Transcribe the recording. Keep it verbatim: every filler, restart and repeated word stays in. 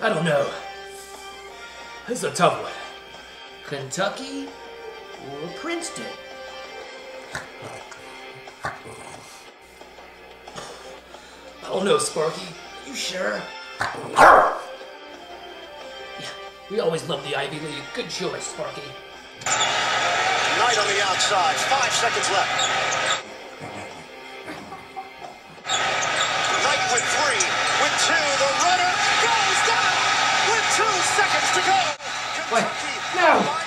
I don't know. This is a tough one. Kentucky or Princeton? I don't know, Sparky. Are you sure? Yeah, we always love the Ivy League. Good choice, Sparky. Knight on the outside. Five seconds left. Knight with three. With two. The runner goes down with two seconds to go. Wait, no!